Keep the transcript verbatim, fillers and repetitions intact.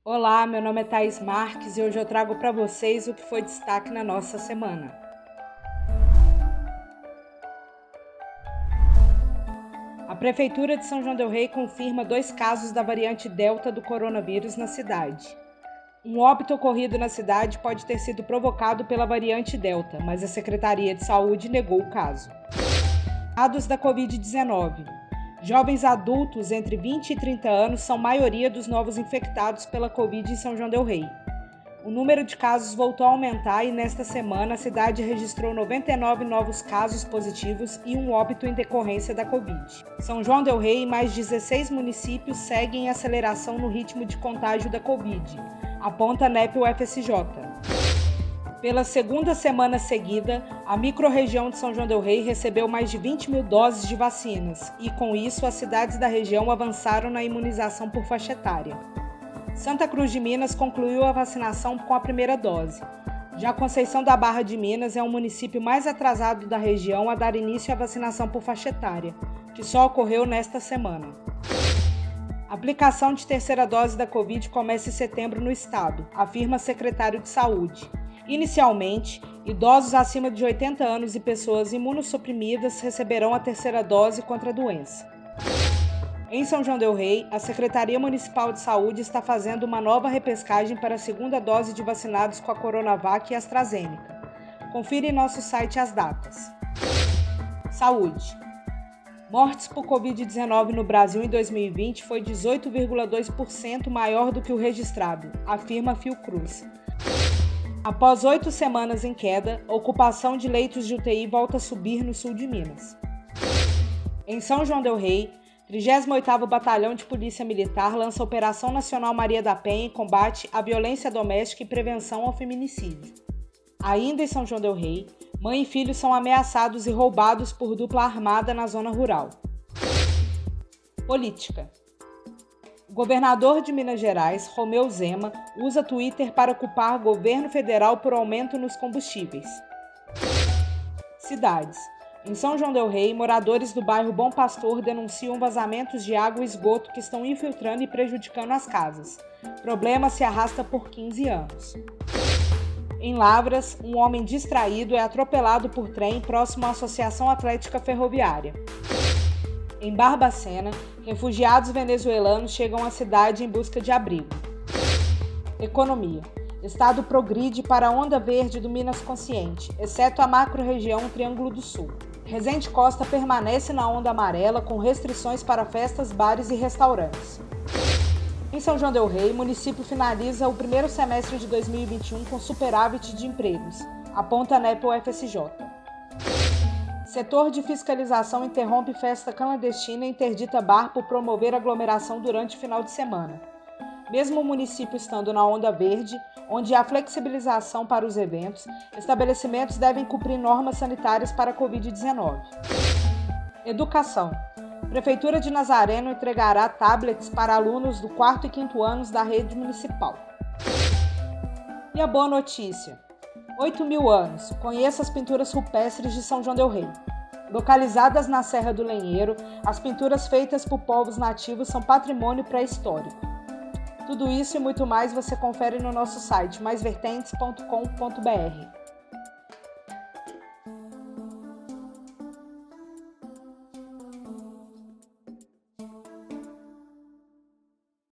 Olá, meu nome é Thaís Marques e hoje eu trago para vocês o que foi destaque na nossa semana. A Prefeitura de São João del Rei confirma dois casos da variante Delta do coronavírus na cidade. Um óbito ocorrido na cidade pode ter sido provocado pela variante Delta, mas a Secretaria de Saúde negou o caso. Dados da covid dezenove. Jovens adultos entre vinte e trinta anos são maioria dos novos infectados pela Covid em São João del Rei. O número de casos voltou a aumentar e nesta semana a cidade registrou noventa e nove novos casos positivos e um óbito em decorrência da Covid. São João del Rei e mais dezesseis municípios seguem em aceleração no ritmo de contágio da Covid, aponta a N E P U F S J. Pela segunda semana seguida, a microrregião de São João del Rei recebeu mais de vinte mil doses de vacinas e, com isso, as cidades da região avançaram na imunização por faixa etária. Santa Cruz de Minas concluiu a vacinação com a primeira dose. Já Conceição da Barra de Minas é o município mais atrasado da região a dar início à vacinação por faixa etária, que só ocorreu nesta semana. A aplicação de terceira dose da Covid começa em setembro no estado, afirma secretário de Saúde. Inicialmente, idosos acima de oitenta anos e pessoas imunossuprimidas receberão a terceira dose contra a doença. Em São João del Rei, a Secretaria Municipal de Saúde está fazendo uma nova repescagem para a segunda dose de vacinados com a Coronavac e AstraZeneca. Confira em nosso site as datas. Saúde. Mortes por covid dezenove no Brasil em dois mil e vinte foi dezoito vírgula dois por cento maior do que o registrado, afirma a Fiocruz. Após oito semanas em queda, a ocupação de leitos de U T I volta a subir no sul de Minas. Em São João del Rei, trigésimo oitavo Batalhão de Polícia Militar lança a Operação Nacional Maria da Penha em combate à violência doméstica e prevenção ao feminicídio. Ainda em São João del Rei, mãe e filho são ameaçados e roubados por dupla armada na zona rural. Política. O governador de Minas Gerais, Romeu Zema, usa Twitter para culpar governo federal por aumento nos combustíveis. Cidades. Em São João del Rei, moradores do bairro Bom Pastor denunciam vazamentos de água e esgoto que estão infiltrando e prejudicando as casas. O problema se arrasta por quinze anos. Em Lavras, um homem distraído é atropelado por trem próximo à Associação Atlética Ferroviária. Em Barbacena, refugiados venezuelanos chegam à cidade em busca de abrigo. Economia. Estado progride para a onda verde do Minas Consciente, exceto a macro-região Triângulo do Sul. Resende Costa permanece na onda amarela com restrições para festas, bares e restaurantes. Em São João del Rei, o município finaliza o primeiro semestre de dois mil e vinte e um com superávit de empregos, aponta a N E P U F S J. Setor de fiscalização interrompe festa clandestina e interdita bar por promover aglomeração durante o final de semana. Mesmo o município estando na onda verde, onde há flexibilização para os eventos, estabelecimentos devem cumprir normas sanitárias para a covid dezenove. Educação. Prefeitura de Nazareno entregará tablets para alunos do quarto e quinto anos da rede municipal. E a boa notícia. oito mil anos. Conheça as pinturas rupestres de São João del Rei. Localizadas na Serra do Lenheiro, as pinturas feitas por povos nativos são patrimônio pré-histórico. Tudo isso e muito mais você confere no nosso site mais vertentes ponto com ponto br.